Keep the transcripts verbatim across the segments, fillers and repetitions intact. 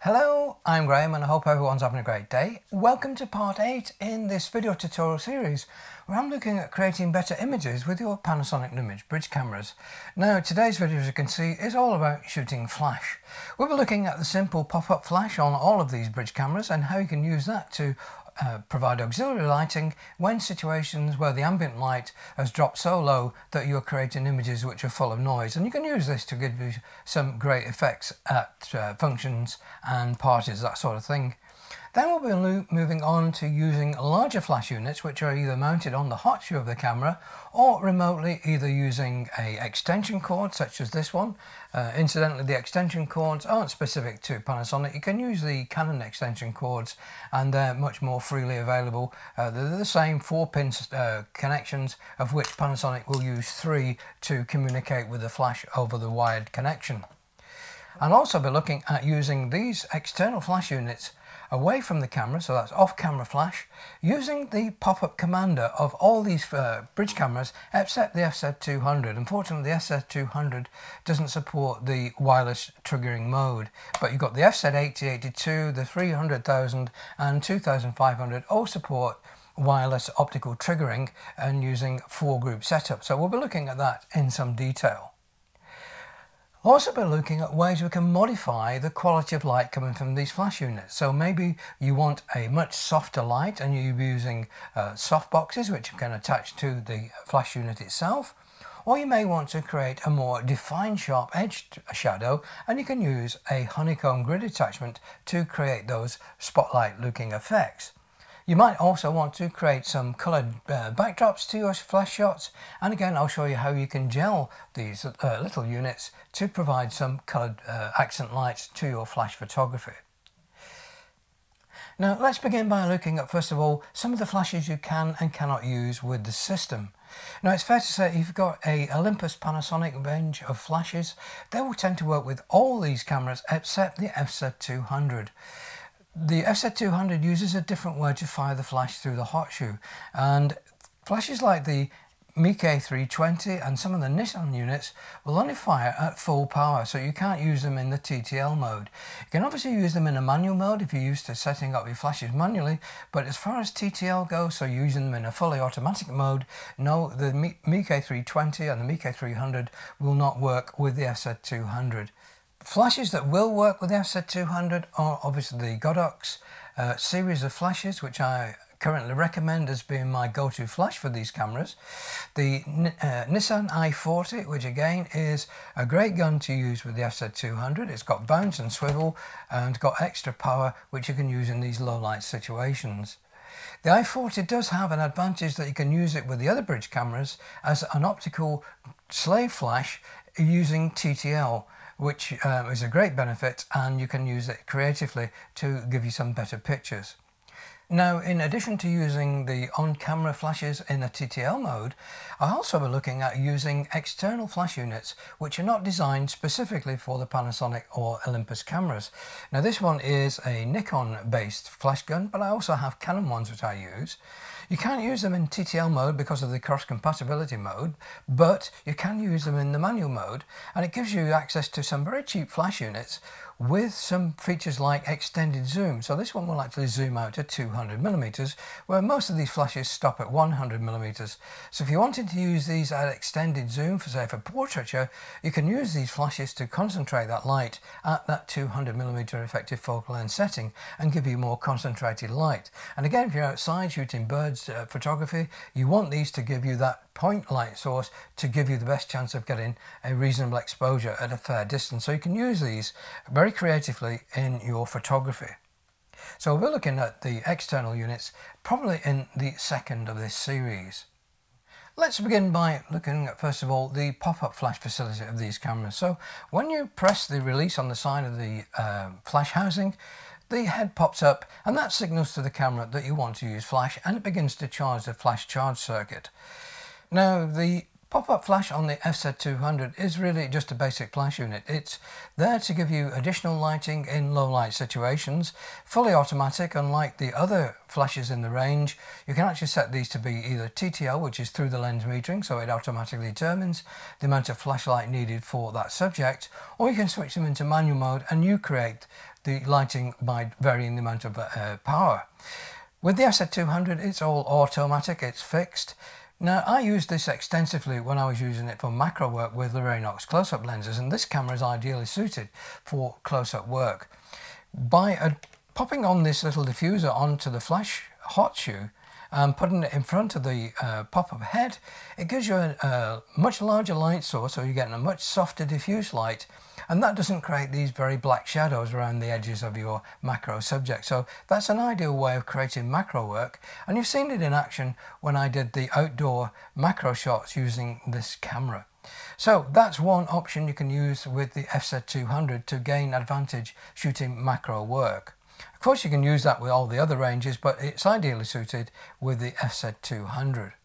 Hello, I'm Graham and I hope everyone's having a great day. Welcome to part eight in this video tutorial series where I'm looking at creating better images with your Panasonic Lumix Bridge cameras. Now today's video, as you can see, is all about shooting flash. We'll be looking at the simple pop-up flash on all of these bridge cameras and how you can use that to Uh, provide auxiliary lighting when situations where the ambient light has dropped so low that you're creating images which are full of noise, and you can use this to give you some great effects at uh, functions and parties, that sort of thing. Then we'll be moving on to using larger flash units which are either mounted on the hot shoe of the camera or remotely, either using a extension cord such as this one. Uh, incidentally, the extension cords aren't specific to Panasonic. You can use the Canon extension cords and they're much more freely available. Uh, they're the same four pin uh, connections, of which Panasonic will use three to communicate with the flash over the wired connection. I'll also be looking at using these external flash units away from the camera, so that's off-camera flash, using the pop-up commander of all these uh, bridge cameras except the F Z two hundred. Unfortunately, the F Z two hundred doesn't support the wireless triggering mode, but you've got the F Z eighty, eighty-two, the three hundred thousand and two thousand five hundred all support wireless optical triggering and using four group setup, so we'll be looking at that in some detail. We'll also be looking at ways we can modify the quality of light coming from these flash units. So maybe you want a much softer light and you're using uh, soft boxes which you can attach to the flash unit itself, or you may want to create a more defined sharp edged shadow and you can use a honeycomb grid attachment to create those spotlight looking effects. You might also want to create some coloured uh, backdrops to your flash shots, and again I'll show you how you can gel these uh, little units to provide some coloured uh, accent lights to your flash photography. Now let's begin by looking at, first of all, some of the flashes you can and cannot use with the system. Now it's fair to say if you've got a Olympus Panasonic range of flashes, they will tend to work with all these cameras except the F Z two hundred. The F Z two hundred uses a different way to fire the flash through the hot shoe, and flashes like the Lumix three twenty and some of the Nissan units will only fire at full power, so you can't use them in the T T L mode. You can obviously use them in a manual mode if you're used to setting up your flashes manually, but as far as T T L goes, so using them in a fully automatic mode, no, the Lumix three twenty and the Lumix three hundred will not work with the F Z two hundred. Flashes that will work with the F Z two hundred are obviously the Godox uh, series of flashes, which I currently recommend as being my go-to flash for these cameras. The uh, Nissan i forty, which again is a great gun to use with the F Z two hundred. It's got bounce and swivel and got extra power which you can use in these low light situations. The i forty does have an advantage that you can use it with the other bridge cameras as an optical slave flash using T T L, which um, is a great benefit, and you can use it creatively to give you some better pictures. Now, in addition to using the on-camera flashes in a T T L mode, I'll also be looking at using external flash units which are not designed specifically for the Panasonic or Olympus cameras. Now this one is a Nikon based flash gun, but I also have Canon ones which I use. You can't use them in T T L mode because of the cross compatibility mode, but you can use them in the manual mode, and it gives you access to some very cheap flash units with some features like extended zoom. So this one will actually zoom out to two hundred millimeters, where most of these flashes stop at one hundred millimeters. So if you wanted to use these at extended zoom, for say for portraiture, you can use these flashes to concentrate that light at that two hundred millimeter effective focal length setting and give you more concentrated light. And again, if you're outside shooting birds uh, photography, you want these to give you that point light source to give you the best chance of getting a reasonable exposure at a fair distance. So you can use these very creatively in your photography. So we're looking at the external units probably in the second of this series. Let's begin by looking at, first of all, the pop-up flash facility of these cameras. So when you press the release on the side of the uh, flash housing, the head pops up and that signals to the camera that you want to use flash, and it begins to charge the flash charge circuit. Now the pop-up flash on the F Z two hundred is really just a basic flash unit. It's there to give you additional lighting in low light situations, fully automatic. Unlike the other flashes in the range, you can actually set these to be either T T L, which is through the lens metering, so it automatically determines the amount of flashlight needed for that subject, or you can switch them into manual mode and you create the lighting by varying the amount of uh, power. With the F Z two hundred, it's all automatic, it's fixed. Now, I used this extensively when I was using it for macro work with Lorinox close-up lenses, and this camera is ideally suited for close-up work. By uh, popping on this little diffuser onto the flash hot shoe and putting it in front of the uh, pop-up head, it gives you a, a much larger light source, so you're getting a much softer diffuse light, and that doesn't create these very black shadows around the edges of your macro subject. So that's an ideal way of creating macro work, and you've seen it in action when I did the outdoor macro shots using this camera. So that's one option you can use with the F Z two hundred to gain advantage shooting macro work. Of course, you can use that with all the other ranges, but it's ideally suited with the F Z two hundred.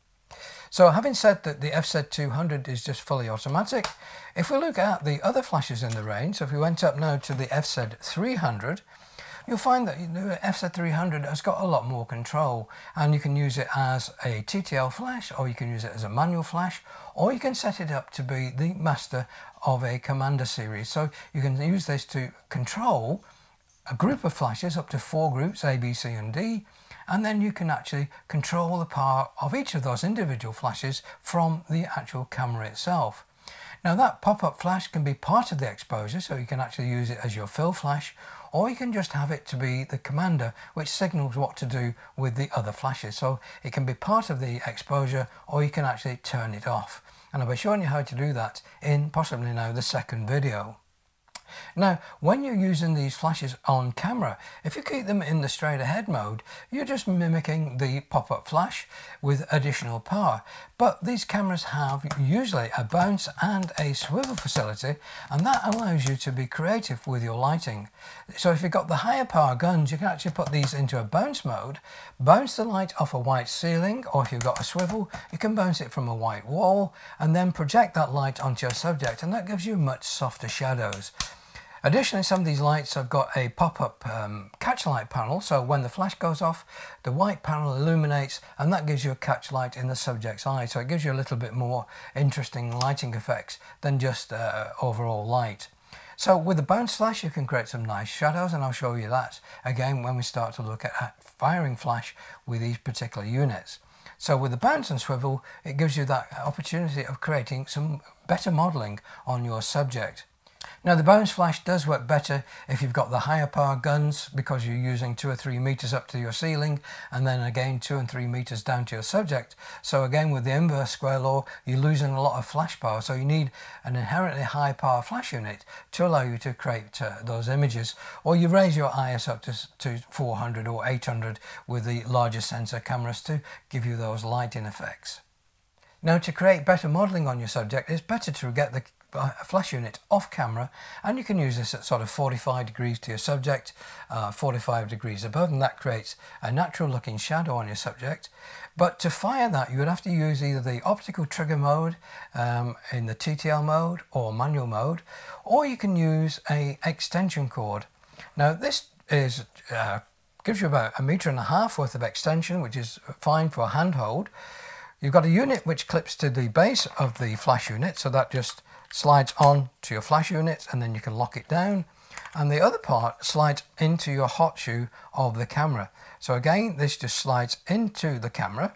So having said that the F Z two hundred is just fully automatic, if we look at the other flashes in the range, so if we went up now to the F Z three hundred, you'll find that the F Z three hundred has got a lot more control, and you can use it as a T T L flash, or you can use it as a manual flash, or you can set it up to be the master of a commander series. So you can use this to control a group of flashes, up to four groups, A, B, C and D, and then you can actually control the power of each of those individual flashes from the actual camera itself. Now, that pop-up flash can be part of the exposure, so you can actually use it as your fill flash, or you can just have it to be the commander, which signals what to do with the other flashes. So it can be part of the exposure, or you can actually turn it off. And I'll be showing you how to do that in possibly now the second video. Now, when you're using these flashes on camera, if you keep them in the straight ahead mode, you're just mimicking the pop-up flash with additional power. But these cameras have usually a bounce and a swivel facility, and that allows you to be creative with your lighting. So if you've got the higher power guns, you can actually put these into a bounce mode, bounce the light off a white ceiling, or if you've got a swivel, you can bounce it from a white wall, and then project that light onto your subject, and that gives you much softer shadows. Additionally, some of these lights have got a pop-up um, catch light panel, so when the flash goes off, the white panel illuminates, and that gives you a catch light in the subject's eye, so it gives you a little bit more interesting lighting effects than just uh, overall light. So with the bounce flash, you can create some nice shadows, and I'll show you that again when we start to look at firing flash with these particular units. So with the bounce and swivel, it gives you that opportunity of creating some better modeling on your subject. Now, the bounce flash does work better if you've got the higher power guns, because you're using two or three meters up to your ceiling, and then again two and three meters down to your subject. So again, with the inverse square law, you're losing a lot of flash power, so you need an inherently high power flash unit to allow you to create uh, those images. Or you raise your I S up to, to four hundred or eight hundred with the larger sensor cameras to give you those lighting effects. Now, to create better modeling on your subject, it's better to get the a flash unit off camera, and you can use this at sort of forty-five degrees to your subject, uh, forty-five degrees above, and that creates a natural looking shadow on your subject. But to fire that, you would have to use either the optical trigger mode um, in the T T L mode or manual mode, or you can use a extension cord. Now, this is uh, gives you about a meter and a half worth of extension, which is fine for a handhold. You've got a unit which clips to the base of the flash unit, so that just slides on to your flash unit, and then you can lock it down, and the other part slides into your hot shoe of the camera. So again, this just slides into the camera,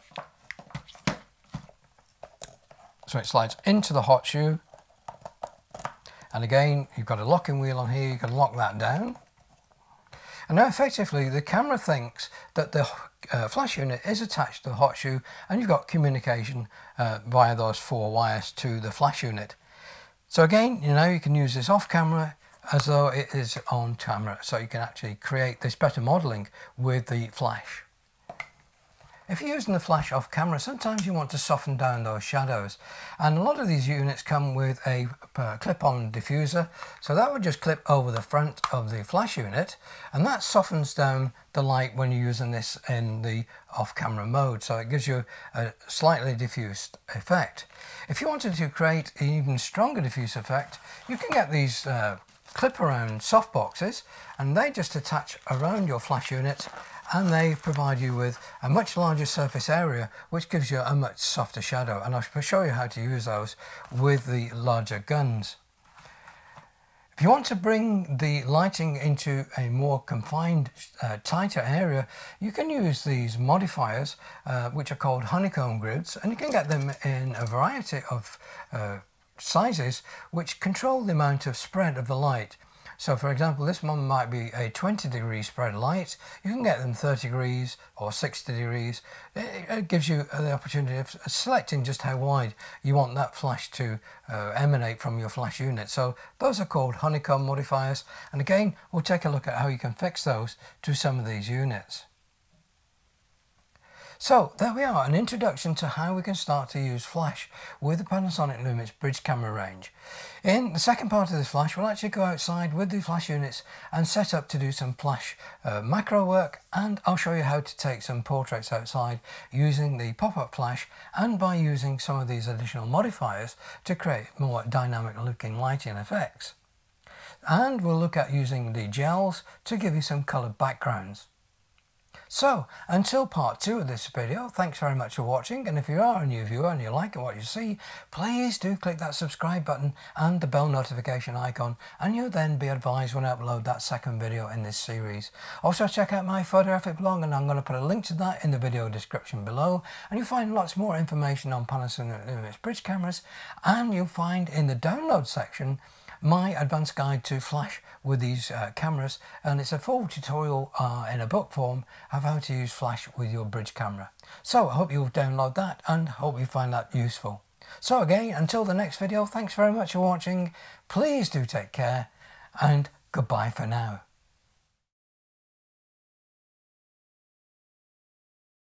so it slides into the hot shoe, and again you've got a locking wheel on here, you can lock that down. And now effectively the camera thinks that the uh, flash unit is attached to the hot shoe, and you've got communication uh, via those four wires to the flash unit. So again, you know, you can use this off camera as though it is on camera, so you can actually create this better modeling with the flash. If you're using the flash off camera, sometimes you want to soften down those shadows, and a lot of these units come with a uh, clip-on diffuser, so that would just clip over the front of the flash unit, and that softens down the light when you're using this in the off-camera mode, so it gives you a slightly diffused effect. If you wanted to create an even stronger diffuse effect, you can get these uh, clip-around softboxes, and they just attach around your flash unit, and they provide you with a much larger surface area, which gives you a much softer shadow, and I'll show you how to use those with the larger guns. If you want to bring the lighting into a more confined, uh, tighter area, you can use these modifiers, uh, which are called honeycomb grids, and you can get them in a variety of uh, sizes, which control the amount of spread of the light. So for example, this one might be a twenty degree spread light. You can get them thirty degrees or sixty degrees. It, it gives you the opportunity of selecting just how wide you want that flash to uh, emanate from your flash unit. So those are called honeycomb modifiers. And again, we'll take a look at how you can fix those to some of these units. So there we are, an introduction to how we can start to use flash with the Panasonic Lumix Bridge Camera range. In the second part of this flash, we'll actually go outside with the flash units and set up to do some flash uh, macro work, and I'll show you how to take some portraits outside using the pop-up flash and by using some of these additional modifiers to create more dynamic looking lighting effects. And we'll look at using the gels to give you some coloured backgrounds. So, until part two of this video, thanks very much for watching, and if you are a new viewer and you like what you see, please do click that subscribe button and the bell notification icon, and you'll then be advised when I upload that second video in this series. Also check out my photographic blog, and I'm going to put a link to that in the video description below, and you'll find lots more information on Panasonic Lumix Bridge cameras, and you'll find in the download section my advanced guide to flash with these uh, cameras, and it's a full tutorial uh, in a book form of how to use flash with your bridge camera. So I hope you'll download that and hope you find that useful. So again, until the next video, thanks very much for watching. Please do take care, and goodbye for now.